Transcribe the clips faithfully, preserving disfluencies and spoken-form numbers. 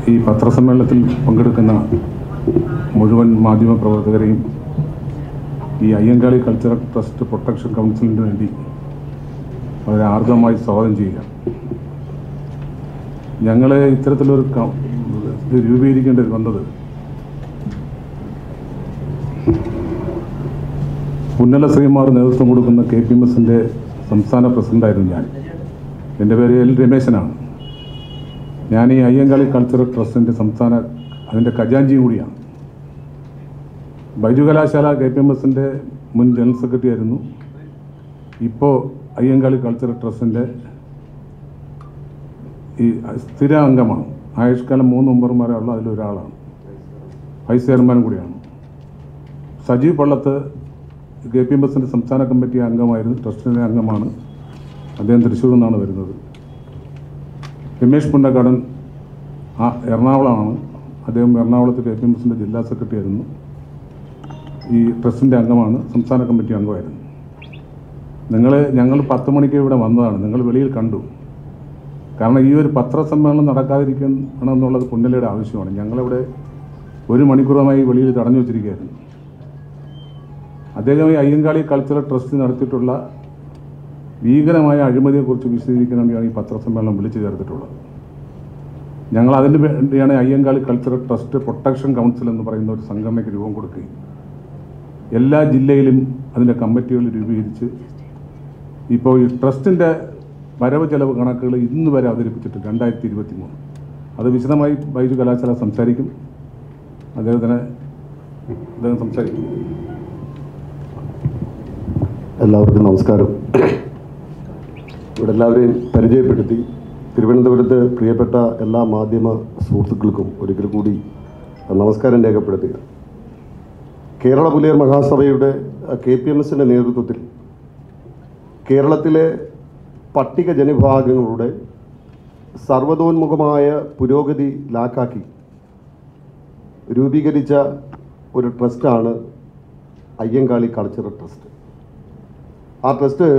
ഈ പത്രസമ്മേളനത്തിൽ പങ്കെടുക്കുന്ന മുഴുവൻ മാധ്യമപ്രവർത്തകരെയും ഈ അയ്യങ്കാളി കൾച്ചറൽ ട്രസ്റ്റ് പ്രൊട്ടക്ഷൻ കൗൺസിലിന് വേണ്ടി വളരെ ആർദ്രമായി സ്വാഗതം ചെയ്യുക. ഞങ്ങൾ ഇത്തരത്തിലൊരു ഇത് രൂപീകരിക്കേണ്ടി വന്നത് പുന്നല ശ്രീമാർ നേതൃത്വം കൊടുക്കുന്ന കെ പി എം എസിൻ്റെ സംസ്ഥാന പ്രസിഡൻ്റായിരുന്നു ഞാൻ. എൻ്റെ പേര് എൽ രമേശനാണ്. ഞാൻ ഈ അയ്യങ്കാളി കൾച്ചറൽ ട്രസ്റ്റിൻ്റെ സംസ്ഥാന അതിൻ്റെ ഖജാൻജിയും കൂടിയാണ്. Baiju Kalashala K P M എസിൻ്റെ മുൻ ജനറൽ സെക്രട്ടറി ആയിരുന്നു. ഇപ്പോൾ അയ്യങ്കാളി കൾച്ചറൽ ട്രസ്റ്റിൻ്റെ ഈ സ്ഥിര അംഗമാണ്. ആയുഷ്കാലം മൂന്ന് മെമ്പർമാരുള്ള അതിലൊരാളാണ്. വൈസ് ചെയർമാൻ കൂടിയാണ്. Sajeev Pallath K P M എസിൻ്റെ സംസ്ഥാന കമ്മിറ്റി അംഗമായിരുന്നു. ട്രസ്റ്റിൻ്റെ അംഗമാണ്. അദ്ദേഹം തൃശ്ശൂരിൽ നിന്നാണ് വരുന്നത്. രമേഷ് പുന്നക്കാടൻ ആ എറണാകുളമാണ്. അദ്ദേഹം എറണാകുളത്ത് കെ പി എം എസിൻ്റെ ജില്ലാ സെക്രട്ടറി ആയിരുന്നു. ഈ ട്രസ്റ്റിൻ്റെ അംഗമാണ്. സംസ്ഥാന കമ്മിറ്റി അംഗമായിരുന്നു. നിങ്ങൾ ഞങ്ങൾ പത്ത് മണിക്ക് ഇവിടെ വന്നതാണ്. നിങ്ങൾ വെളിയിൽ കണ്ടു. കാരണം ഈ ഒരു പത്രസമ്മേളനം നടക്കാതിരിക്കണം എന്നുള്ളത് പുന്നലയുടെ ആവശ്യമാണ്. ഞങ്ങളിവിടെ ഒരു മണിക്കൂറുമായി വെളിയിൽ തടഞ്ഞു വച്ചിരിക്കുകയായിരുന്നു. അദ്ദേഹം ഈ അയ്യങ്കാളി കൾച്ചറൽ ട്രസ്റ്റ് നടത്തിയിട്ടുള്ള ഭീകരമായ അഴിമതിയെക്കുറിച്ച് വിശദീകരിക്കാൻ വേണ്ടിയാണ് ഈ പത്രസമ്മേളനം വിളിച്ചു ചേർത്തിട്ടുള്ളത്. ഞങ്ങൾ അതിന് വേണ്ടിയാണ് Ayyankali cultural trust protection council എന്ന് പറയുന്ന ഒരു സംഘടനയ്ക്ക് രൂപം കൊടുക്കുകയും എല്ലാ ജില്ലയിലും അതിൻ്റെ കമ്മിറ്റികൾ രൂപീകരിച്ച് ഇപ്പോൾ ഈ ട്രസ്റ്റിൻ്റെ വരവ് ചെലവ് കണക്കുകൾ ഇന്ന് വരെ അവതരിപ്പിച്ചിട്ട് രണ്ടായിരത്തി ഇരുപത്തി മൂന്ന് അത് വിശദമായി ബൈജു കലാശാല സംസാരിക്കും. അദ്ദേഹത്തിന് അദ്ദേഹം സംസാരിക്കും. എല്ലാവർക്കും നമസ്കാരം. ഇവിടെ എല്ലാവരെയും പരിചയപ്പെടുത്തി. തിരുവനന്തപുരത്ത് പ്രിയപ്പെട്ട എല്ലാ മാധ്യമ സുഹൃത്തുക്കൾക്കും ഒരിക്കൽ കൂടി നമസ്കാരം രേഖപ്പെടുത്തുക. കേരള പുലയർ മഹാസഭയുടെ കെ പി എം എസിൻ്റെ നേതൃത്വത്തിൽ കേരളത്തിലെ പട്ടിക ജനവിഭാഗങ്ങളുടെ സർവതോന്മുഖമായ പുരോഗതി ലാക്കാക്കി രൂപീകരിച്ച ഒരു ട്രസ്റ്റാണ് അയ്യങ്കാളി കൾച്ചറൽ ട്രസ്റ്റ്. ആ ട്രസ്റ്റ്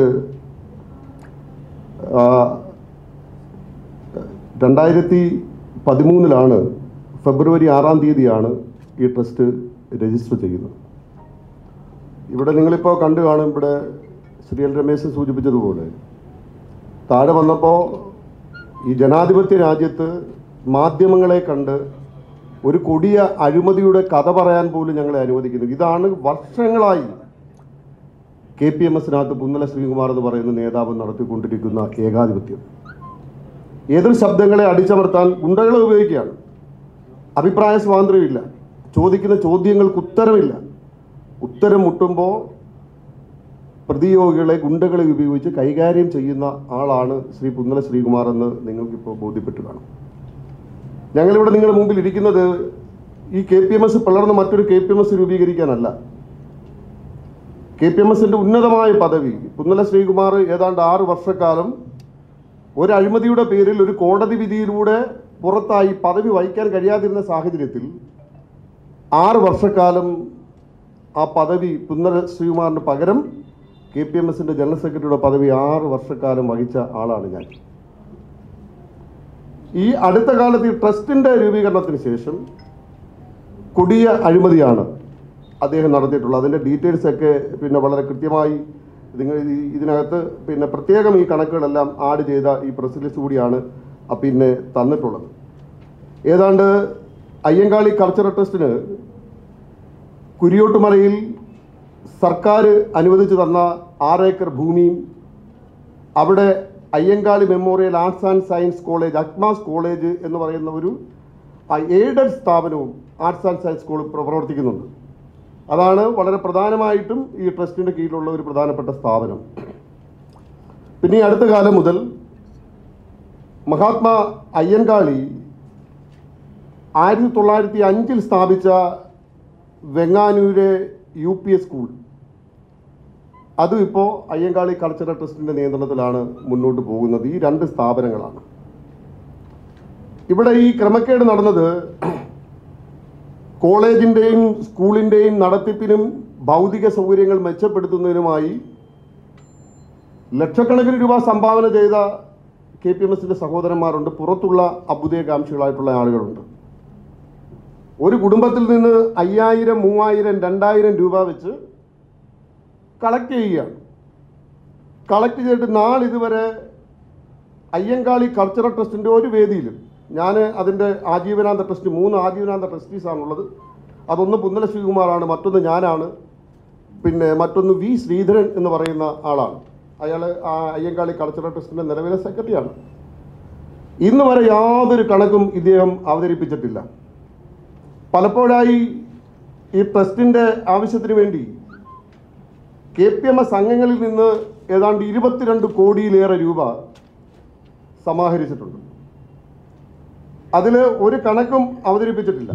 രണ്ടായിരത്തി പതിമൂന്നിലാണ് ഫെബ്രുവരി ആറാം തീയതിയാണ് ഈ ട്രസ്റ്റ് രജിസ്റ്റർ ചെയ്യുന്നത്. ഇവിടെ നിങ്ങളിപ്പോൾ കണ്ടു കാണും. ഇവിടെ ശ്രീ എൽ രമേശൻ സൂചിപ്പിച്ചതുപോലെ താഴെ വന്നപ്പോൾ ഈ ജനാധിപത്യ രാജ്യത്ത് മാധ്യമങ്ങളെ കണ്ട് ഒരു കൊടിയ അഴിമതിയുടെ കഥ പറയാൻ പോലും ഞങ്ങളെ അനുവദിക്കുന്നത്. ഇതാണ് വർഷങ്ങളായി കെ പി എം എസിനകത്ത് പുന്നല ശ്രീകുമാർ എന്ന് പറയുന്ന നേതാവ് നടത്തിക്കൊണ്ടിരിക്കുന്ന ഏകാധിപത്യം. എതിർ ശബ്ദങ്ങളെ അടിച്ചമർത്താൻ ഗുണ്ടകളെ ഉപയോഗിക്കുകയാണ്. അഭിപ്രായ സ്വാതന്ത്ര്യമില്ല. ചോദിക്കുന്ന ചോദ്യങ്ങൾക്ക് ഉത്തരമില്ല. ഉത്തരം മുട്ടുമ്പോൾ പ്രതിയോഗികളെ ഗുണ്ടകളെ ഉപയോഗിച്ച് കൈകാര്യം ചെയ്യുന്ന ആളാണ് ശ്രീ പുന്നല ശ്രീകുമാർ എന്ന് നിങ്ങൾക്കിപ്പോൾ ബോധ്യപ്പെട്ടു കാണും. ഞങ്ങളിവിടെ നിങ്ങളുടെ മുമ്പിൽ ഇരിക്കുന്നത് ഈ കെ പി എം എസ് പിളർന്ന് മറ്റൊരു കെ പി എം എസ് രൂപീകരിക്കാനല്ല. കെ പി എം എസിൻ്റെ ഉന്നതമായ പദവി പുന്നല ശ്രീകുമാർ ഏതാണ്ട് ആറ് വർഷക്കാലം ഒരു അഴിമതിയുടെ പേരിൽ ഒരു കോടതി വിധിയിലൂടെ പുറത്തായി പദവി വഹിക്കാൻ കഴിയാതിരുന്ന സാഹചര്യത്തിൽ ആറ് വർഷക്കാലം ആ പദവി പുന്നല ശ്രീകുമാറിന് പകരം കെ പി എം എസിൻ്റെ ജനറൽ സെക്രട്ടറിയുടെ പദവി ആറ് വർഷക്കാലം വഹിച്ച ആളാണ് ഞാൻ. ഈ അടുത്ത കാലത്ത് ഈ ട്രസ്റ്റിൻ്റെ രൂപീകരണത്തിന് ശേഷം കൊടിയ അഴിമതിയാണ് അദ്ദേഹം നടത്തിയിട്ടുള്ളത്. അതിൻ്റെ ഡീറ്റെയിൽസൊക്കെ പിന്നെ വളരെ കൃത്യമായി നിങ്ങൾ ഇതിനകത്ത് പിന്നെ പ്രത്യേകം ഈ കണക്കുകളെല്ലാം ആഡ് ചെയ്ത ഈ പ്രസ് ലിസ്റ്റ് കൂടിയാണ് പിന്നെ തന്നിട്ടുള്ളത്. ഏതാണ്ട് അയ്യങ്കാളി കൾച്ചറൽ ട്രസ്റ്റിന് കുരിയോട്ടുമലയിൽ സർക്കാർ അനുവദിച്ചു തന്ന ആറേക്കർ ഭൂമിയും അവിടെ Ayyankali memorial arts and science college Akmas college എന്ന് പറയുന്ന ഒരു എയ്ഡഡ് സ്ഥാപനവും ആർട്സ് ആൻഡ് സയൻസ് സ്കൂൾ പ്രവർത്തിക്കുന്നുണ്ട്. അതാണ് വളരെ പ്രധാനമായിട്ടും ഈ ട്രസ്റ്റിൻ്റെ കീഴിലുള്ള ഒരു പ്രധാനപ്പെട്ട സ്ഥാപനം. പിന്നെ ഈ അടുത്ത കാലം മുതൽ മഹാത്മാ അയ്യങ്കാളി ആയിരത്തി തൊള്ളായിരത്തി അഞ്ചിൽ സ്ഥാപിച്ച വെങ്ങാനൂരെ യു പി എസ് സ്കൂൾ അതും ഇപ്പോൾ അയ്യങ്കാളി കൾച്ചറൽ ട്രസ്റ്റിൻ്റെ നിയന്ത്രണത്തിലാണ് മുന്നോട്ട് പോകുന്നത്. ഈ രണ്ട് സ്ഥാപനങ്ങളാണ്. ഇവിടെ ഈ ക്രമക്കേട് നടന്നത് കോളേജിൻ്റെയും സ്കൂളിൻ്റെയും നടത്തിപ്പിനും ഭൗതിക സൗകര്യങ്ങൾ മെച്ചപ്പെടുത്തുന്നതിനുമായി ലക്ഷക്കണക്കിന് രൂപ സംഭാവന ചെയ്ത കെ പി എം എസിൻ്റെ സഹോദരന്മാരുണ്ട്. പുറത്തുള്ള അഭ്യുദയകാംക്ഷികളായിട്ടുള്ള ആളുകളുണ്ട്. ഒരു കുടുംബത്തിൽ നിന്ന് അയ്യായിരം മൂവായിരം രണ്ടായിരം രൂപ വെച്ച് കളക്ട് ചെയ്യുകയാണ്. കളക്ട് ചെയ്തിട്ട് നാളിതുവരെ അയ്യങ്കാളി കൾച്ചറൽ ട്രസ്റ്റിൻ്റെ ഒരു വേദിയിലും, ഞാൻ അതിൻ്റെ ആജീവനാന്ത ട്രസ്റ്റ് മൂന്ന് ആജീവനാന്ത ട്രസ്റ്റീസാണുള്ളത്. അതൊന്ന് പുന്നല ശ്രീകുമാറാണ്, മറ്റൊന്ന് ഞാനാണ്, പിന്നെ മറ്റൊന്ന് വി ശ്രീധരൻ എന്ന് പറയുന്ന ആളാണ്. അയാൾ ആ അയ്യങ്കാളി കൾച്ചറൽ ട്രസ്റ്റിൻ്റെ നിലവിലെ സെക്രട്ടറിയാണ്. ഇന്ന് വരെ യാതൊരു കണക്കും ഇദ്ദേഹം അവതരിപ്പിച്ചിട്ടില്ല. പലപ്പോഴായി ഈ ട്രസ്റ്റിൻ്റെ ആവശ്യത്തിന് വേണ്ടി കെ പി എം എസ് അംഗങ്ങളിൽ നിന്ന് ഏതാണ്ട് ഇരുപത്തിരണ്ട് കോടിയിലേറെ രൂപ സമാഹരിച്ചിട്ടുണ്ട്. അതിൽ ഒരു കണക്കും അവതരിപ്പിച്ചിട്ടില്ല.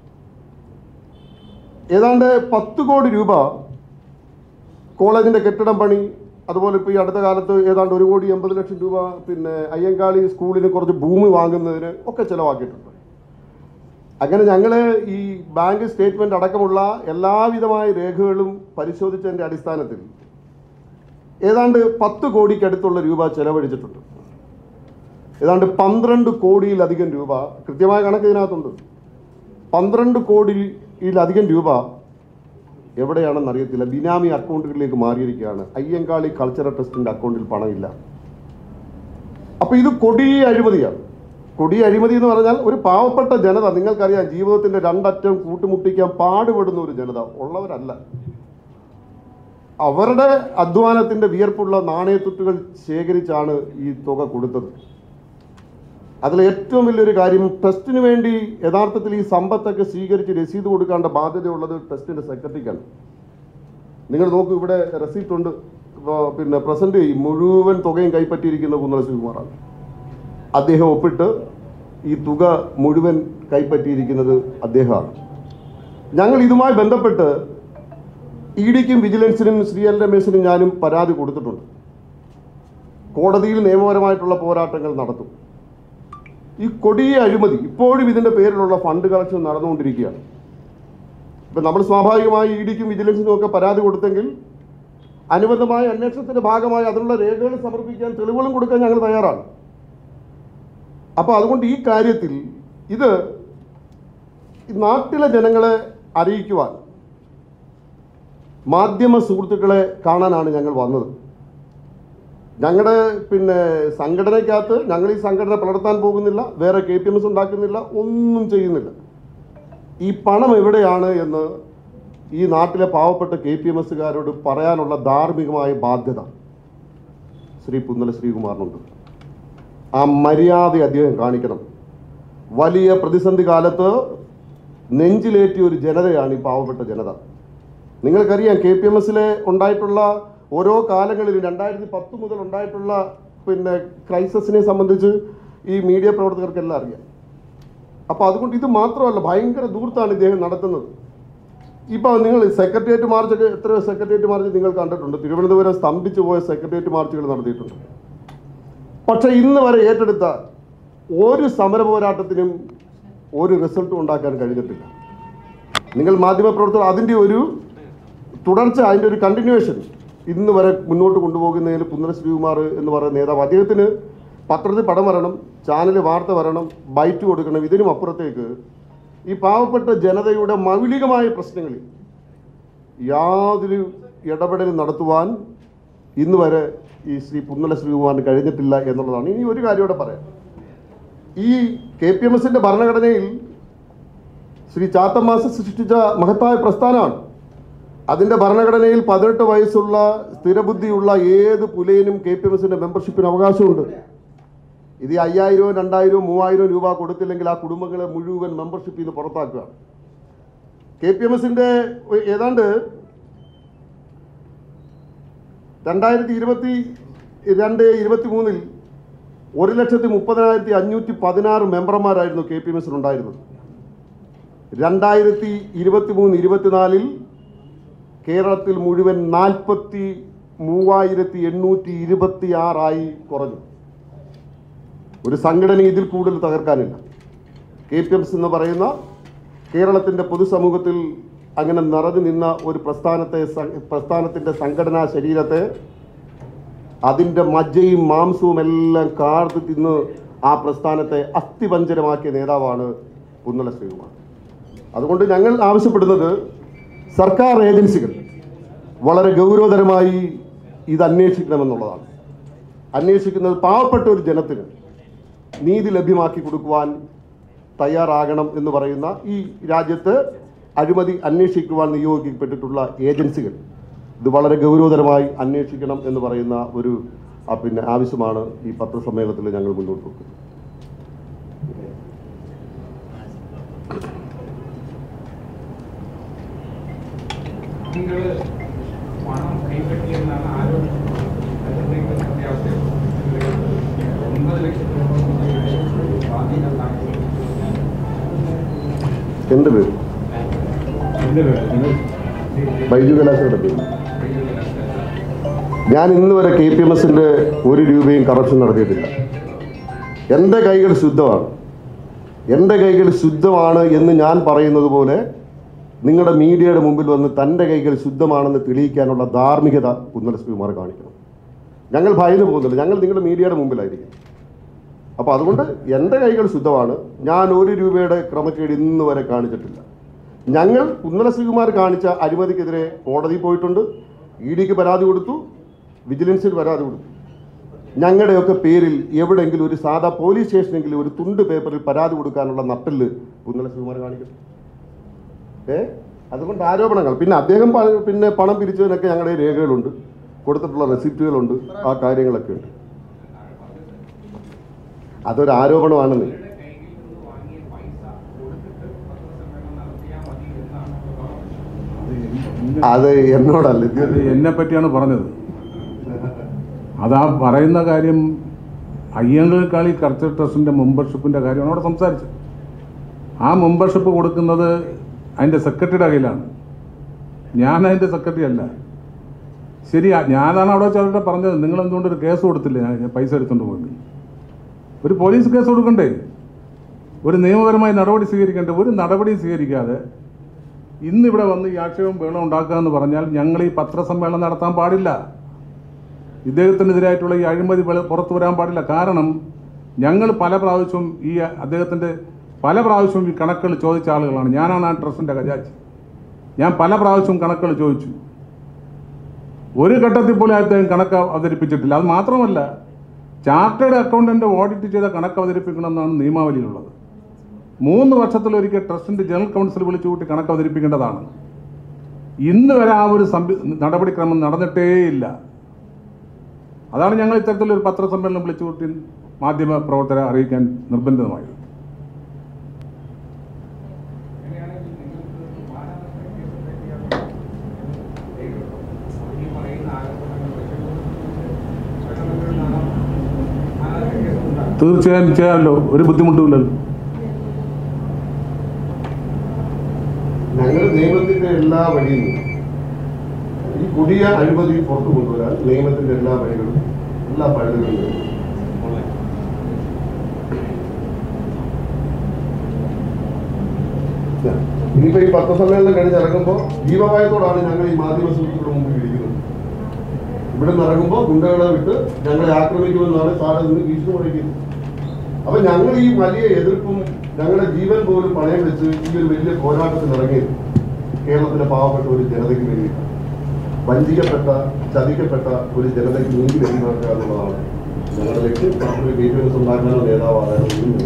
ഏതാണ്ട് പത്ത് കോടി രൂപ കോളേജിൻ്റെ കെട്ടിടം പണി, അതുപോലെ ഇപ്പോൾ ഈ അടുത്ത കാലത്ത് ഏതാണ്ട് ഒരു കോടി എൺപത് ലക്ഷം രൂപ പിന്നെ അയ്യങ്കാളി സ്കൂളിന് കുറച്ച് ഭൂമി വാങ്ങുന്നതിന് ഒക്കെ ചിലവാക്കിയിട്ടുണ്ട്. അങ്ങനെ ഞങ്ങൾ ഈ ബാങ്ക് സ്റ്റേറ്റ്മെൻറ്റ് അടക്കമുള്ള എല്ലാവിധമായ രേഖകളും പരിശോധിച്ചതിൻ്റെ അടിസ്ഥാനത്തിൽ ഏതാണ്ട് പത്ത് കോടിക്കടുത്തുള്ള രൂപ ചെലവഴിച്ചിട്ടുണ്ട്. ഏതാണ്ട് പന്ത്രണ്ട് കോടിയിലധികം രൂപ, കൃത്യമായ കണക്ക് ഇതിനകത്തുണ്ട്, പന്ത്രണ്ട് കോടിയിലധികം രൂപ എവിടെയാണെന്ന് അറിയത്തില്ല, ബിനാമി അക്കൗണ്ടുകളിലേക്ക് മാറിയിരിക്കുകയാണ്. അയ്യങ്കാളി കൾച്ചറൽ ട്രസ്റ്റിൻ്റെ അക്കൗണ്ടിൽ പണമില്ല. അപ്പോൾ ഇത് കൊടിയ അഴിമതിയാണ്. കൊടിയ അഴിമതി എന്ന് പറഞ്ഞാൽ ഒരു പാവപ്പെട്ട ജനത, നിങ്ങൾക്കറിയാം, ജീവിതത്തിൻ്റെ രണ്ടറ്റം കൂട്ടുമുട്ടിക്കാൻ പാടുപെടുന്ന ഒരു ജനത ഉള്ളവരല്ല. അവരുടെ അധ്വാനത്തിൻ്റെ വിയർപ്പുള്ള നാണയത്തുട്ടുകൾ ശേഖരിച്ചാണ് ഈ തുക കൊടുത്തത്. അതിൽ ഏറ്റവും വലിയൊരു കാര്യം, ട്രസ്റ്റിന് വേണ്ടി യഥാർത്ഥത്തിൽ ഈ സമ്പത്തൊക്കെ സ്വീകരിച്ച് രസീത് കൊടുക്കേണ്ട ബാധ്യതയുള്ളത് ട്രസ്റ്റിൻ്റെ സെക്രട്ടറിക്കാണ്. നിങ്ങൾ നോക്കൂ, ഇവിടെ റെസീപ്റ്റ് ഉണ്ട്. ഇപ്പോൾ പിന്നെ പ്രസന്റ് ചെയ്യും, മുഴുവൻ തുകയും കൈപ്പറ്റിയിരിക്കുന്ന പുന്നല ശ്രീകുമാറാണ്. അദ്ദേഹം ഒപ്പിട്ട് ഈ തുക മുഴുവൻ കൈപ്പറ്റിയിരിക്കുന്നത് അദ്ദേഹമാണ്. ഞങ്ങൾ ഇതുമായി ബന്ധപ്പെട്ട് ഇ ഡിക്കും വിജിലൻസിനും ശ്രീ എൽ രമേശിനും ഞാനും പരാതി കൊടുത്തിട്ടുണ്ട്. കോടതിയിൽ നിയമപരമായിട്ടുള്ള പോരാട്ടങ്ങൾ നടത്തും. ഈ കൊടിയ അഴിമതി ഇപ്പോഴും ഇതിൻ്റെ പേരിലുള്ള ഫണ്ട് കളക്ഷൻ നടന്നുകൊണ്ടിരിക്കുകയാണ്. ഇപ്പം നമ്മൾ സ്വാഭാവികമായി ഇ ഡിക്കും വിജിലൻസിനും ഒക്കെ പരാതി കൊടുത്തെങ്കിൽ അനുബന്ധമായ അന്വേഷണത്തിൻ്റെ ഭാഗമായി അതിനുള്ള രേഖകൾ സമർപ്പിക്കാൻ, തെളിവുകളും കൊടുക്കാൻ ഞങ്ങൾ തയ്യാറാണ്. അപ്പോൾ അതുകൊണ്ട് ഈ കാര്യത്തിൽ ഇത് നാട്ടിലെ ജനങ്ങളെ അറിയിക്കുവാൻ മാധ്യമ സുഹൃത്തുക്കളെ കാണാനാണ് ഞങ്ങൾ വന്നത്. ഞങ്ങളുടെ പിന്നെ സംഘടനയ്ക്കകത്ത് ഞങ്ങൾ ഈ സംഘടന പുലർത്താൻ പോകുന്നില്ല, വേറെ കെ പി എം എസ് ഉണ്ടാക്കുന്നില്ല, ഒന്നും ചെയ്യുന്നില്ല. ഈ പണം എവിടെയാണ് എന്ന് ഈ നാട്ടിലെ പാവപ്പെട്ട കെ പി എം എസ്സുകാരോട് പറയാനുള്ള ധാർമ്മികമായ ബാധ്യത ശ്രീ പുന്നല ശ്രീകുമാറിനുണ്ട്. ആ മര്യാദ അദ്ദേഹം കാണിക്കണം. വലിയ പ്രതിസന്ധി കാലത്ത് നെഞ്ചിലേറ്റിയ ഒരു ജനതയാണ് ഈ പാവപ്പെട്ട ജനത. നിങ്ങൾക്കറിയാം, കെ പി എം എസിലെ ഉണ്ടായിട്ടുള്ള ഓരോ കാലങ്ങളിലും രണ്ടായിരത്തി പത്ത് മുതൽ ഉണ്ടായിട്ടുള്ള പിന്നെ ക്രൈസിസിനെ സംബന്ധിച്ച് ഈ മീഡിയ പ്രവർത്തകർക്കെല്ലാം അറിയാം. അപ്പോൾ അതുകൊണ്ട് ഇത് മാത്രമല്ല, ഭയങ്കര ദൂർത്താണ് ഇദ്ദേഹം നടത്തുന്നത്. ഇപ്പോൾ നിങ്ങൾ സെക്രട്ടേറിയറ്റ് മാർച്ചൊക്കെ, എത്ര സെക്രട്ടേറിയറ്റ് മാർച്ച് നിങ്ങൾ കണ്ടിട്ടുണ്ട്? തിരുവനന്തപുരം സ്തംഭിച്ചു പോയ സെക്രട്ടേറിയറ്റ് മാർച്ചുകൾ നടത്തിയിട്ടുണ്ട്. പക്ഷേ ഇന്ന് വരെ ഏറ്റെടുത്ത ഒരു സമര പോരാട്ടത്തിനും ഒരു റിസൾട്ടും ഉണ്ടാക്കാൻ കഴിഞ്ഞിട്ടില്ല. നിങ്ങൾ മാധ്യമപ്രവർത്തകർ അതിൻ്റെ ഒരു തുടർച്ച, അതിൻ്റെ ഒരു കണ്ടിന്യൂവേഷൻ ഇന്ന് വരെ മുന്നോട്ട് കൊണ്ടുപോകുന്നതിൽ പുന്നല ശ്രീകുമാർ എന്ന് പറയുന്ന നേതാവ്, അദ്ദേഹത്തിന് പത്രത്തിൽ പടം വരണം, ചാനലിൽ വാർത്ത വരണം, ബൈറ്റ് കൊടുക്കണം. ഇതിനും അപ്പുറത്തേക്ക് ഈ പാവപ്പെട്ട ജനതയുടെ മൗലികമായ പ്രശ്നങ്ങളിൽ യാതൊരു ഇടപെടലും നടത്തുവാൻ ഇന്ന് വരെ ഈ ശ്രീ പുന്നല ശ്രീകുമാറിന് കഴിഞ്ഞിട്ടില്ല എന്നുള്ളതാണ്. ഇനി ഒരു കാര്യം കൂടെ പറയാം. ഈ കെ പി എം എസിൻ്റെ ഭരണഘടനയിൽ ശ്രീ ചാത്തമാസ സൃഷ്ടിച്ച മഹത്തായ പ്രസ്ഥാനമാണ്. അതിൻ്റെ ഭരണഘടനയിൽ പതിനെട്ട് വയസ്സുള്ള സ്ഥിരബുദ്ധിയുള്ള ഏത് പുലയനും കെ പി എം എസിൻ്റെ മെമ്പർഷിപ്പിന് അവകാശമുണ്ട്. ഇത് അയ്യായിരവും രണ്ടായിരവും മൂവായിരവും രൂപ കൊടുത്തില്ലെങ്കിൽ ആ കുടുംബങ്ങളെ മുഴുവൻ മെമ്പർഷിപ്പിൽ നിന്ന് പുറത്താക്കുകയാണ്. കെ പി എം എസിൻ്റെ ഏതാണ്ട് രണ്ടായിരത്തി ഇരുപത്തി രണ്ട് ഇരുപത്തി മൂന്നിൽ ഒരു ലക്ഷത്തി മുപ്പതിനായിരത്തി അഞ്ഞൂറ്റി പതിനാറ് മെമ്പർമാരായിരുന്നു കെ പി എം എസിനുണ്ടായിരുന്നത്. രണ്ടായിരത്തി ഇരുപത്തി മൂന്ന് ഇരുപത്തിനാലിൽ കേരളത്തിൽ മുഴുവൻ നാൽപ്പത്തി മൂവായിരത്തി എണ്ണൂറ്റി ഇരുപത്തി ആറായി കുറഞ്ഞു. ഒരു സംഘടന ഇതിൽ കൂടുതൽ തകർക്കാനില്ല. കെ പി എം എസ് എന്ന് പറയുന്ന കേരളത്തിൻ്റെ പൊതുസമൂഹത്തിൽ അങ്ങനെ നിറഞ്ഞു നിന്ന ഒരു പ്രസ്ഥാനത്തെ പ്രസ്ഥാനത്തിൻ്റെ സംഘടനാ ശരീരത്തെ അതിൻ്റെ മജ്ജയും മാംസവും എല്ലാം കാർത്ത് തിന്ന് ആ പ്രസ്ഥാനത്തെ അസ്ഥിപഞ്ജരമാക്കിയ നേതാവാണ് പുന്നല ശ്രീകുമാർ. അതുകൊണ്ട് ഞങ്ങൾ ആവശ്യപ്പെടുന്നത് സർക്കാർ ഏജൻസികൾ വളരെ ഗൗരവതരമായി ഇത് അന്വേഷിക്കണമെന്നുള്ളതാണ്. അന്വേഷിക്കുന്നത് പാവപ്പെട്ട ഒരു ജനത്തിന് നീതി ലഭ്യമാക്കി കൊടുക്കുവാൻ തയ്യാറാകണം എന്ന് പറയുന്ന ഈ രാജ്യത്ത് അഴിമതി അന്വേഷിക്കുവാൻ നിയോഗിക്കപ്പെട്ടിട്ടുള്ള ഏജൻസികൾ ഇത് വളരെ ഗൗരവതരമായി അന്വേഷിക്കണം എന്ന് പറയുന്ന ഒരു പിന്നെ ആവശ്യമാണ് ഈ പത്രസമ്മേളനത്തിൽ ഞങ്ങൾ മുന്നോട്ട് വെക്കുന്നത്. പണം കൈപ്പറ്റിയെന്നാണ് ആരോപിച്ചത്. ഒൻപത് ലക്ഷത്തോളം എൻ്റെ പേര് ബൈജു കലാശയുടെ പേര്. ഞാൻ ഇന്ന് വരെ കെ പി എം എസിൻ്റെ ഒരു രൂപയും കറപ്ഷൻ നടത്തിയിട്ടില്ല. എൻ്റെ കൈകൾ ശുദ്ധമാണ്. എൻ്റെ കൈകൾ ശുദ്ധമാണ് എന്ന് ഞാൻ പറയുന്നത് പോലെ നിങ്ങളുടെ മീഡിയയുടെ മുമ്പിൽ വന്ന് തൻ്റെ കൈകൾ ശുദ്ധമാണെന്ന് തെളിയിക്കാനുള്ള ധാർമ്മികത കുന്നല ശ്രീകുമാർ കാണിക്കണം. ഞങ്ങൾ ഭയന്ന് പോകുന്നില്ല. ഞങ്ങൾ നിങ്ങളുടെ മീഡിയയുടെ മുമ്പിലായിരിക്കും. അപ്പോൾ അതുകൊണ്ട് എൻ്റെ കൈകൾ ശുദ്ധമാണ്. ഞാൻ ഒരു രൂപയുടെ ക്രമക്കേട് ഇന്ന് വരെ കാണിച്ചിട്ടില്ല. ഞങ്ങൾ കുന്നല ശ്രീകുമാർ കാണിച്ച അഴിമതിക്കെതിരെ കോടതി പോയിട്ടുണ്ട്, ഇ ഡിക്ക് പരാതി കൊടുത്തു, വിജിലൻസിന് പരാതി കൊടുത്തു. ഞങ്ങളുടെയൊക്കെ പേരിൽ എവിടെയെങ്കിലും ഒരു സാധാ പോലീസ് സ്റ്റേഷനെങ്കിലും ഒരു തുണ്ട് പേപ്പറിൽ പരാതി കൊടുക്കാനുള്ള നട്ടല് കുന്നല ശ്രീകുമാർ കാണിക്കും. ഏ അതുകൊണ്ട് ആരോപണങ്ങൾ പിന്നെ അദ്ദേഹം പിന്നെ പണം പിരിച്ചതിനൊക്കെ ഞങ്ങളുടെ രേഖകളുണ്ട്, കൊടുത്തിട്ടുള്ള റെസിപ്റ്റുകളുണ്ട്, ആ കാര്യങ്ങളൊക്കെ ഉണ്ട്. അതൊരു ആരോപണമാണെന്ന്. അത് എന്നോടല്ല, എന്നെ പറ്റിയാണ് പറഞ്ഞത്. അതാ പറയുന്ന കാര്യം അയ്യങ്കാളി കൾച്ചർ ട്രസ്റ്റിൻ്റെ മെമ്പർഷിപ്പിൻ്റെ കാര്യമാണ് അവിടെ സംസാരിച്ചത്. ആ മെമ്പർഷിപ്പ് കൊടുക്കുന്നത് അതിൻ്റെ സെക്രട്ടറിയുടെ കയ്യിലാണ്. ഞാൻ അതിൻ്റെ സെക്രട്ടറി അല്ല. ശരിയാ, ഞാനാണ് അവിടെ വെച്ച് പറഞ്ഞത് നിങ്ങൾ എന്തുകൊണ്ട് ഒരു കേസ് കൊടുത്തില്ല, ഞാൻ പൈസ എടുത്തുകൊണ്ട് പോയി. ഒരു പോലീസ് കേസ് കൊടുക്കണ്ടേ, ഒരു നിയമപരമായ നടപടി സ്വീകരിക്കണ്ടേ? ഒരു നടപടിയും സ്വീകരിക്കാതെ ഇന്നിവിടെ വന്ന് ഈ ആക്ഷേപം വേണം ഉണ്ടാക്കുക എന്ന് പറഞ്ഞാൽ ഞങ്ങൾ ഈ പത്രസമ്മേളനം നടത്താൻ പാടില്ല. ഇദ്ദേഹത്തിനെതിരായിട്ടുള്ള ഈ അഴിമതി പുറത്തു വരാൻ പാടില്ല. കാരണം ഞങ്ങൾ പല പ്രാവശ്യവും ഈ അദ്ദേഹത്തിൻ്റെ പല പ്രാവശ്യവും ഈ കണക്കുകൾ ചോദിച്ച ആളുകളാണ്. ഞാനാണ് ആ ട്രസ്റ്റിൻ്റെ ഖജാൻജി. ഞാൻ പല പ്രാവശ്യവും കണക്കുകൾ ചോദിച്ചു. ഒരു ഘട്ടത്തിൽ പോലും അദ്ദേഹം കണക്ക് അവതരിപ്പിച്ചിട്ടില്ല. അത് മാത്രമല്ല, ചാർട്ടേഡ് അക്കൗണ്ടൻ്റ് ഓഡിറ്റ് ചെയ്ത കണക്ക് അവതരിപ്പിക്കണമെന്നാണ് നിയമാവലിയിലുള്ളത്. മൂന്ന് വർഷത്തിലൊരിക്കൽ ട്രസ്റ്റിൻ്റെ ജനറൽ കൗൺസിൽ വിളിച്ചു കൂട്ടി കണക്ക് അവതരിപ്പിക്കേണ്ടതാണ്. ഇന്ന് വരെ ആ ഒരു സംവി നടപടിക്രമം നടന്നിട്ടേയില്ല. അതാണ് ഞങ്ങൾ ഇത്തരത്തിലൊരു പത്രസമ്മേളനം വിളിച്ചു കൂട്ടി മാധ്യമ പ്രവർത്തകരെ അറിയിക്കാൻ നിർബന്ധിതമായത്. തീർച്ചയായും ചെയ്യാമല്ലോ, ഒരു ബുദ്ധിമുട്ടുമില്ലല്ലോ. ഞങ്ങൾ നിയമത്തിന്റെ എല്ലാ വഴിയും ഈ പുതിയ അഴിമതി പുറത്തു കൊണ്ടുവരാൻ നിയമത്തിന്റെ എല്ലാ വഴികളും എല്ലാ പഴുതുകളും ഇനിയിപ്പോ ഈ പത്രസമ്മേളനം കഴിഞ്ഞിറങ്ങുമ്പോൾ ജീവഭയത്തോടാണ് ഞങ്ങൾ ഈ മാധ്യമ സുഹൃത്തുക്കളുടെ മുമ്പിൽ ഇരിക്കുന്നത്. ഇവിടെ നിന്ന് ഇറങ്ങുമ്പോൾ ഗുണ്ടകളെ വിട്ട് ഞങ്ങളെ ആക്രമിക്കുമെന്നാണ് സാറ് നിന്ന് ഭീഷണി മുഴക്കുന്നത്. അപ്പൊ ഞങ്ങൾ ഈ വലിയ എതിർപ്പും ഞങ്ങളുടെ ജീവൻ പോലും പണയം വെച്ച് ഈ ഒരു വലിയ പോരാട്ടത്തിൽ ഇറങ്ങിയത് കേരളത്തിലെ പാവപ്പെട്ട ഒരു ജനതയ്ക്ക് വേണ്ടിയിട്ടാണ്. വഞ്ചിക്കപ്പെട്ട ചതിക്കപ്പെട്ട ഒരു ജനതയ്ക്ക് നീതി ലഭ്യമാക്കുക എന്നുള്ളതാണ് ഞങ്ങളുടെ ലക്ഷ്യം. പാർട്ടി വിദ്യാഭ്യാസം ഉണ്ടാക്കാനുള്ള നേതാവാകാനും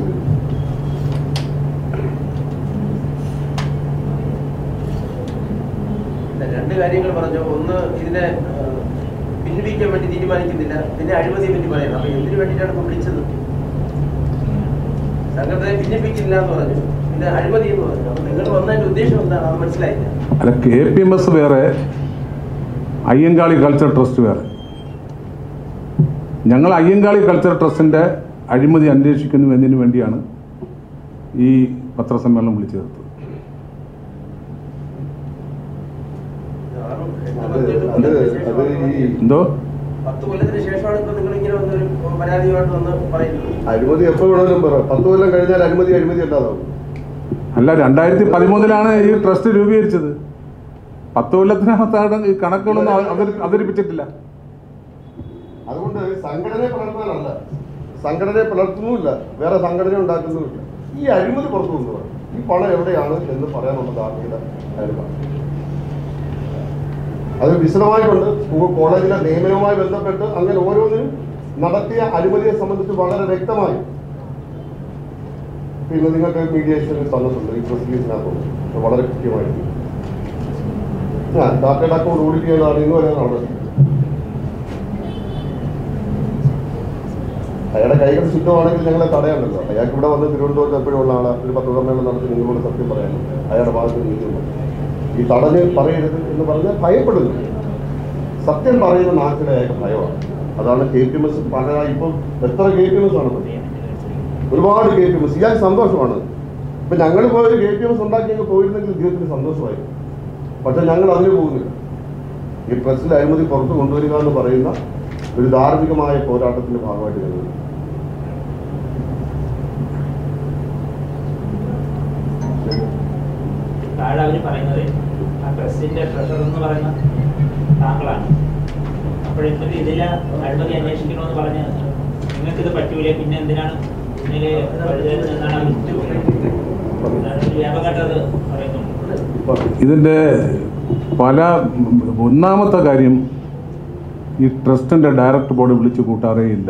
രണ്ട് കാര്യങ്ങൾ പറഞ്ഞു. ഒന്ന്, ഇതിനെ പിൻവലിക്കാൻ വേണ്ടി തീരുമാനിക്കുന്നില്ല. പിന്നെ അഴിമതിയെ പറ്റി പറയുന്നത്. അപ്പൊ എന്തിനു വേണ്ടിയിട്ടാണ് ഇപ്പൊ വിളിച്ചത്? സംഘടനയെ ഭിന്നിപ്പിക്കില്ല എന്ന് പറഞ്ഞു, പിന്നെ അഴിമതി എന്ന് പറഞ്ഞു. അപ്പൊ നിങ്ങൾ വന്നതിന്റെ ഉദ്ദേശം എന്താണ്? അത് മനസ്സിലായില്ല. അല്ല, കെ പി എം എസ് വേറെ, അയ്യങ്കാളി കൾച്ചർ ട്രസ്റ്റ് വേറെ. ഞങ്ങൾ അയ്യങ്കാളി കൾച്ചർ ട്രസ്റ്റിൻ്റെ അഴിമതി അന്വേഷിക്കുന്നു എന്നതിന് വേണ്ടിയാണ് ഈ പത്രസമ്മേളനം വിളിച്ചു ചേർത്തത്. എന്തോ പത്ത് കൊല്ലത്തിന് ശേഷമാണ് ഇപ്പൊ നിങ്ങൾ ഇങ്ങനെ വന്നൊരു പരാതിയുമായിട്ട് വന്ന് പറയുന്നത്. അഴിമതി എപ്പോ വേണമെങ്കിലും പറ. പത്ത് കൊല്ലം കഴിഞ്ഞാൽ അഴിമതി അഴിമതി അല്ലാതാവും. അല്ല, രണ്ടായിരത്തി പതിമൂന്നിലാണ് ഈ ട്രസ്റ്റ് രൂപീകരിച്ചത്. പത്ത് കൊല്ലത്തിനകത്താണ് ഈ കണക്കുകളൊന്നും അവതരിപ്പിച്ചിട്ടില്ല. അതുകൊണ്ട് സംഘടനയെ പിളർത്താനല്ല, സംഘടനയെ പിളർത്തുന്നുമില്ല, വേറെ സംഘടന ഉണ്ടാക്കുന്നുമില്ല. ഈ അഴിമതി പുറത്തു കൊണ്ടുപോകണം. ഈ പണം എവിടെയാണ് എന്ന് പറയാനുള്ള ധാർമ്മികത അയാൾക്കാണ്. അത് വിശദമായിട്ടുണ്ട്. സ്കൂൾ കോളേജിലെ നിയമനവുമായി ബന്ധപ്പെട്ട് അങ്ങനെ ഓരോന്നിനും നടത്തിയ അഴിമതിയെ സംബന്ധിച്ച് വളരെ വ്യക്തമായി പിന്നെ നിങ്ങൾക്ക് മീഡിയേഷനിൽ തന്നിട്ടുണ്ട്. ഈ പ്രസ് റിലീസിനകത്ത് വളരെ കൃത്യമായിട്ട് ആ ചാർട്ടേഡ് അക്കൗണ്ട് ഓഡിറ്റ് ചെയ്തതാണ് ഇന്ന് വരെ നടന്നത്. അയാളുടെ കൈകൾ ശുദ്ധമാണെങ്കിൽ ഞങ്ങളെ തടയാണല്ലോ. അയാൾക്ക് ഇവിടെ വന്ന് തിരുവനന്തപുരത്ത് എപ്പോഴും ഉള്ള ആളെ ഒരു പത്രസമ്മേളനം നടത്തി നിങ്ങളോട് സത്യം പറയാനും അയാളുടെ ഭാഗത്ത് നീക്കുന്നു. ഈ തടഞ്ഞ് പറയരുത് എന്ന് പറഞ്ഞാൽ ഭയപ്പെടുന്നു. സത്യം പറയുന്ന നാട്ടിലെ അയാൾക്ക് ഭയമാണ്. അതാണ് കെ പി എം എസ് പല ഇപ്പം എത്ര കെ പി എം എസ് ആണ്, ഒരുപാട് കെ പി എം എസ്. ഇയാൾക്ക് സന്തോഷമാണ്. ഇപ്പം ഞങ്ങൾ പോയൊരു കെ പി എം എസ് ഉണ്ടാക്കിയെങ്കിൽ പോയിരുന്നെങ്കിൽ ഇദ്ദേഹത്തിന് സന്തോഷമായിരുന്നു. പക്ഷെ ഞങ്ങൾ അതിന് പോകുന്നില്ല. ഈ പ്രസിൽ അഴിമതി പുറത്തു കൊണ്ടുവരിക എന്ന് പറയുന്ന ഒരു ധാർമ്മികമായ പോരാട്ടത്തിന്റെ ഭാഗമായിട്ട് ഞങ്ങൾ താഴെ അവർ പറയുന്നത് ആ പ്രസിന്റെ ട്രഷറർ എന്ന് പറയുന്ന താങ്കളാണ്. അപ്പോഴെന്തൊരു ഇതില് അഴിമതി അന്വേഷിക്കണമെന്ന് പറഞ്ഞ് നിങ്ങൾക്കിത് പറ്റൂലേ, പിന്നെ എന്തിനാണ് ഇതില് എന്നാണ് വ്യാപകമായിട്ടത് പറയുന്നുണ്ട്. ഇതിൻ്റെ പല ഒന്നാമത്തെ കാര്യം ഈ ട്രസ്റ്റിൻ്റെ ഡയറക്ടർ ബോർഡ് വിളിച്ചു കൂട്ടാറേ ഇല്ല.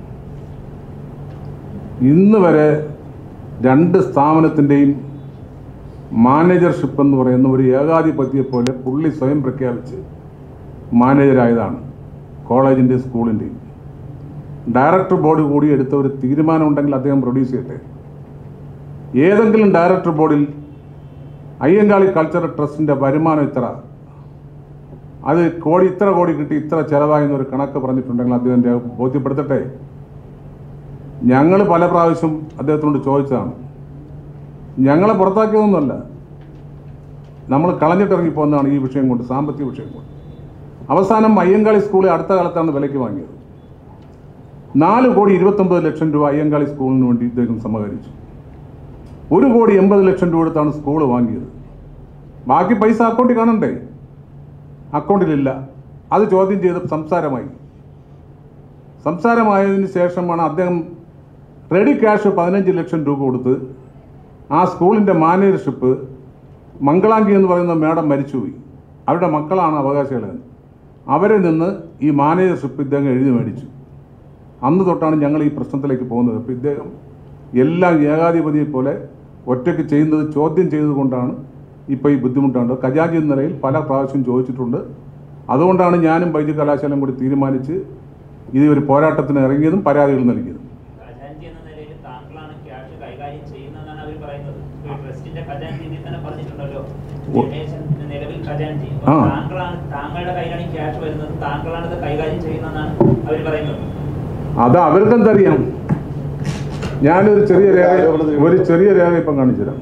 ഇന്ന് വരെ രണ്ട് സ്ഥാപനത്തിൻ്റെയും മാനേജർഷിപ്പ് എന്ന് പറയുന്ന ഒരു ഏകാധിപത്യത്തെ പോലെ പുള്ളി സ്വയം പ്രഖ്യാപിച്ച് മാനേജരായതാണ് കോളേജിൻ്റെയും സ്കൂളിൻ്റെയും. ഡയറക്ടർ ബോർഡ് കൂടി എടുത്ത ഒരു തീരുമാനം ഉണ്ടെങ്കിൽ അദ്ദേഹം പ്രൊഡ്യൂസ് ചെയ്യട്ടെ. ഏതെങ്കിലും ഡയറക്ടർ ബോർഡിൽ അയ്യങ്കാളി കൾച്ചറൽ ട്രസ്റ്റിൻ്റെ വരുമാനം ഇത്ര, അത് കോടി ഇത്ര കോടി കിട്ടി ഇത്ര ചിലവായെന്നൊരു കണക്ക് പറഞ്ഞിട്ടുണ്ടെങ്കിൽ അദ്ദേഹം ബോധ്യപ്പെടുത്തട്ടെ. ഞങ്ങൾ പല പ്രാവശ്യം അദ്ദേഹത്തിനോട് ചോദിച്ചതാണ്. ഞങ്ങളെ പുറത്താക്കിയതൊന്നുമല്ല, നമ്മൾ കളഞ്ഞിട്ടിറങ്ങിപ്പോകുന്നതാണ് ഈ വിഷയം കൊണ്ട്, സാമ്പത്തിക വിഷയം കൊണ്ട്. അവസാനം അയ്യങ്കാളി സ്കൂളിൽ അടുത്ത കാലത്താണ് വിലയ്ക്ക് വാങ്ങിയത്. നാല് കോടി ഇരുപത്തൊമ്പത് ലക്ഷം രൂപ അയ്യങ്കാളി സ്കൂളിന് വേണ്ടി ഇദ്ദേഹം സമാഹരിച്ചു. ഒരു കോടി എൺപത് ലക്ഷം രൂപ എടുത്താണ് സ്കൂൾ വാങ്ങിയത്. ബാക്കി പൈസ അക്കൗണ്ടിൽ കാണണ്ടേ? അക്കൗണ്ടിലില്ല. അത് ചോദ്യം ചെയ്ത് സംസാരമായി. സംസാരമായതിന് ശേഷമാണ് അദ്ദേഹം റെഡി ക്യാഷ് പതിനഞ്ച് ലക്ഷം രൂപ കൊടുത്ത് ആ സ്കൂളിൻ്റെ മാനേജർഷിപ്പ് മംഗളാംഗി എന്ന് പറയുന്ന മേഡം മരിച്ചുപോയി, അവരുടെ മക്കളാണ് അവകാശികളെന്ന്, അവരിൽ നിന്ന് ഈ മാനേജർഷിപ്പ് ഇദ്ദേഹം എഴുതി മേടിച്ചു. അന്ന് തൊട്ടാണ് ഞങ്ങൾ ഈ പ്രശ്നത്തിലേക്ക് പോകുന്നത്. അപ്പോൾ ഇദ്ദേഹം എല്ലാം ഏകാധിപതിയെ പോലെ ഒറ്റയ്ക്ക് ചെയ്യുന്നത് ചോദ്യം ചെയ്തുകൊണ്ടാണ് ഇപ്പോൾ ഈ ബുദ്ധിമുട്ടുണ്ട്. ഖജാൻജി എന്ന നിലയിൽ പല പ്രാവശ്യം ചോദിച്ചിട്ടുണ്ട്. അതുകൊണ്ടാണ് ഞാനും വൈദ്യ കലാശാലയും കൂടി തീരുമാനിച്ച് ഇത് ഒരു പോരാട്ടത്തിന് ഇറങ്ങിയതും പരാതികൾ നൽകിയതും. അത് അവർക്കെന്തറിയാം. ഞാനൊരു ചെറിയ രേഖ ഒരു ചെറിയ രേഖ ഇപ്പം കാണിച്ചു തരാം.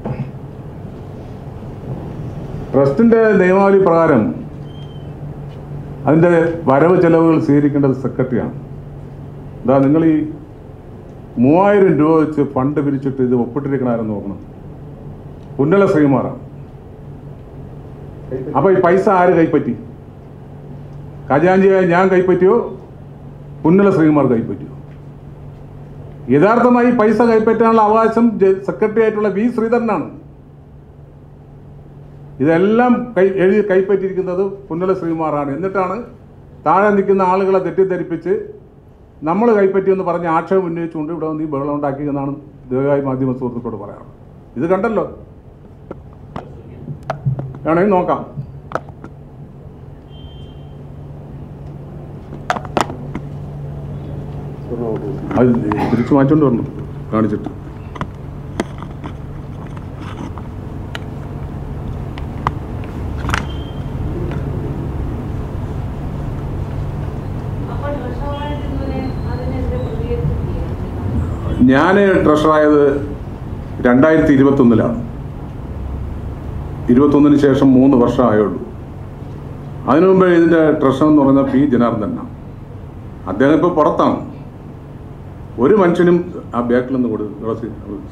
ട്രസ്റ്റിൻ്റെ നിയമാവലി പ്രകാരം അതിൻ്റെ വരവ് ചെലവുകൾ സ്വീകരിക്കേണ്ടത് സെക്രട്ടറിയാണ്. എന്താ നിങ്ങൾ ഈ മൂവായിരം രൂപ വെച്ച് ഫണ്ട് പിരിച്ചിട്ട് ഇത് ഒപ്പിട്ടിരിക്കണമെന്ന് നോക്കണം. പുന്നല ശ്രീമാറാണ്. അപ്പോൾ ഈ പൈസ ആര് കൈപ്പറ്റി? ഖജാൻജിയായ ഞാൻ കൈപ്പറ്റിയോ പുന്നല ശ്രീമാർ കൈപ്പറ്റിയോ? യഥാർത്ഥമായി പൈസ കൈപ്പറ്റാനുള്ള അവകാശം സെക്രട്ടറി ആയിട്ടുള്ള വി ശ്രീധരനാണ്. ഇതെല്ലാം കൈ എഴുതി കൈപ്പറ്റിയിരിക്കുന്നത് പുന്നല ശ്രീമാറാണ്. എന്നിട്ടാണ് താഴെ നിൽക്കുന്ന ആളുകളെ തെറ്റിദ്ധരിപ്പിച്ച് നമ്മൾ കൈപ്പറ്റിയെന്ന് പറഞ്ഞ് ആക്ഷേപം ഉന്നയിച്ചുകൊണ്ട് ഇവിടെ വന്ന് ഈ ബഹളം ഉണ്ടാക്കിയെന്നാണ് ദയവായി മാധ്യമ സുഹൃത്തുക്കളോട് പറയാറുള്ളത്. ഇത് കണ്ടല്ലോ, വേണമെങ്കിൽ നോക്കാം. അത് തിരിച്ചു മാറ്റോണ്ട് വരണം കാണിച്ചിട്ട്. ഞാൻ ട്രഷറായത് രണ്ടായിരത്തി ഇരുപത്തൊന്നിലാണ്. ഇരുപത്തൊന്നിന് ശേഷം മൂന്ന് വർഷം ആയുള്ളൂ. അതിനു മുമ്പ് ഇതിൻ്റെ ട്രഷറർ എന്ന് പറയുന്നത് പി ജനാർദ്ദനാണ്. അദ്ദേഹം ഇപ്പോൾ പുറത്താണ്. ഒരു മനുഷ്യനും ആ ബാക്കിൽ നിന്ന് കൊടു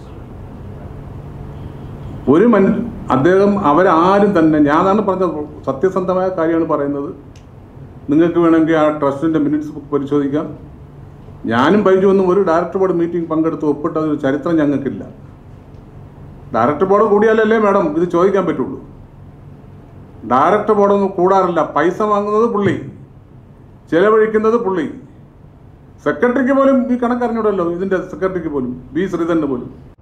ഒരു മൻ അദ്ദേഹം അവരാരും തന്നെ, ഞാനാണ് പറഞ്ഞത്, സത്യസന്ധമായ കാര്യമാണ് പറയുന്നത്. നിങ്ങൾക്ക് വേണമെങ്കിൽ ആ ട്രസ്റ്റിൻ്റെ മിനിറ്റ്സ് ബുക്ക് പരിശോധിക്കാം. ഞാനും ബൈജു ഒന്നും ഒരു ഡയറക്ടർ ബോർഡ് മീറ്റിംഗ് പങ്കെടുത്ത് ഒപ്പിട്ട ഒരു ചരിത്രം ഞങ്ങൾക്കില്ല. ഡയറക്ടർ ബോർഡ് കൂടിയാലല്ലേ മാഡം ഇത് ചോദിക്കാൻ പറ്റുള്ളൂ. ഡയറക്ടർ ബോർഡൊന്നും കൂടാറില്ല. പൈസ വാങ്ങുന്നത് പുള്ളി, ചെലവഴിക്കുന്നത് പുള്ളി. സെക്രട്ടറിക്ക് പോലും ഈ കണക്കറിഞ്ഞൂടല്ലോ, ഇതിൻ്റെ സെക്രട്ടറിക്ക് പോലും, ബി ശ്രീധരന് പോലും.